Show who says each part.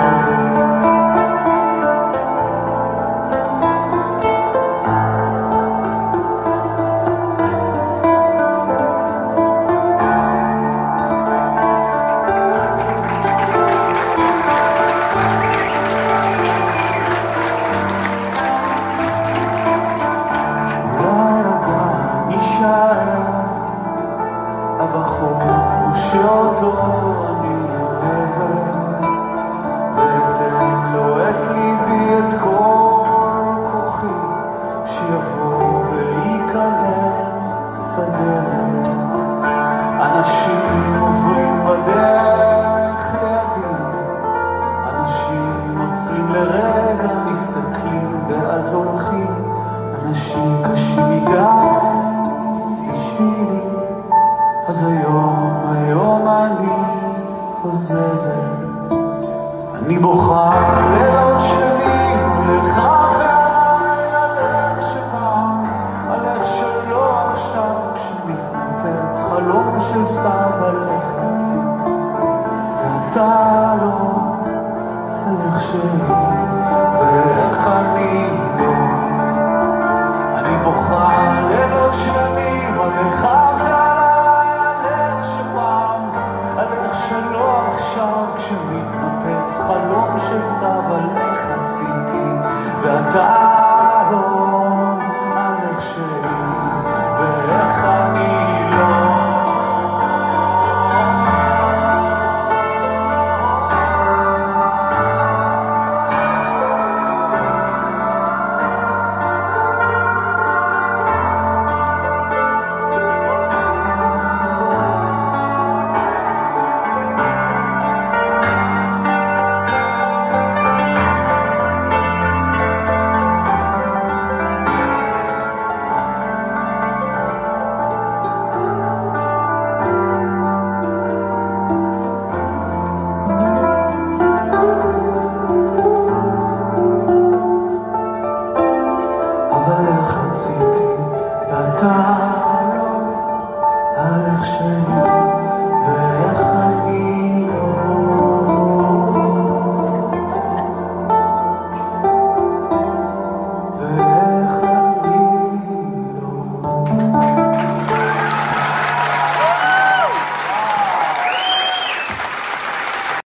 Speaker 1: הבחור שאותו אני אוהבת, ואתן לו את ליבי, את כל כוחי, שיבוא וייכנס בדלת. אנשים עוברים בדרך לידי, אנשים עוצרים לרגע, מסתכלים ואז הולכים. אנשים קשים מדי בשבילי, אז היום אני עוזבת. אני בוכה לילות שלמים לך ועליי, על איך שפעם, על איך שלא עכשיו, כשמתנפץ חלום של סתיו, על איך רציתי ואתה לא, על איך שהיא ואיך אני לא. אני בוכה לילות שלמים עליך ועליי, על איך שפעם, על איך שלא עכשיו, כשמתנפץ חלום של סתיו, על איך רציתי ואתה